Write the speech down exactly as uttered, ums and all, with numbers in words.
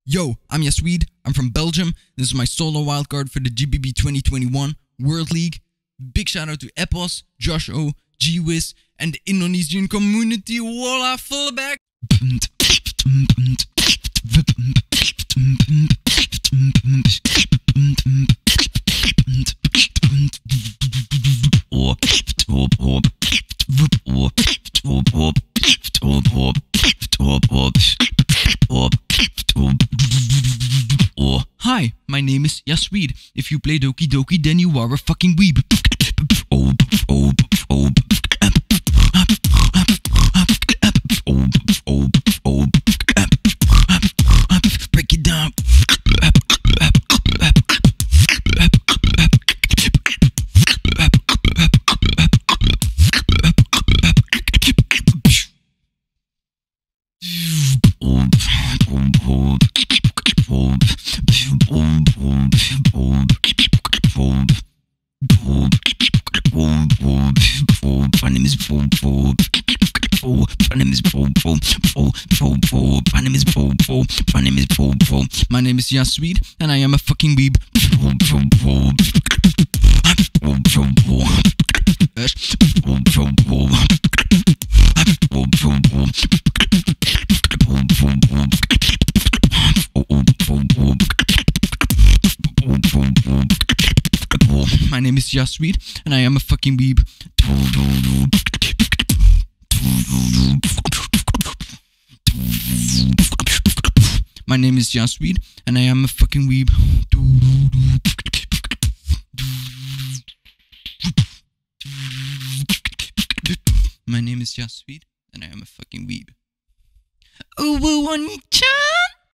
Yo, I'm Yaswede, I'm from Belgium. This is my solo wildcard for the G B B twenty twenty-one World League. Big shout out to Epos, Josh O, G-Wiz, and the Indonesian community. Voila, fullback! Hi, my name is Yaswede. If you play Doki Doki, then you are a fucking weeb. Break it down. My name is Bo Bo. My name is Bo Bo. Bo Bo. My name is Bo Bo. My name is Bo Bo. My name is Yaswede, and I am a fucking weeb. Bo Bo Bo. Bo Bo Bo. Bo Bo Bo. Bo Bo Bo. My name is Yaswede, and I am a fucking weeb. My name is Yaswede, and I am a fucking weeb. My name is Yaswede, and I am a fucking weeb. Oh, one time.